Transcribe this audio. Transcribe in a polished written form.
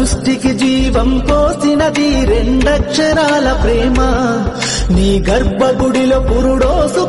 సృష్టికి జీవం పోసినది రెండక్షరాల ప్రేమ నీ గర్భగుడిలో పురుడోసు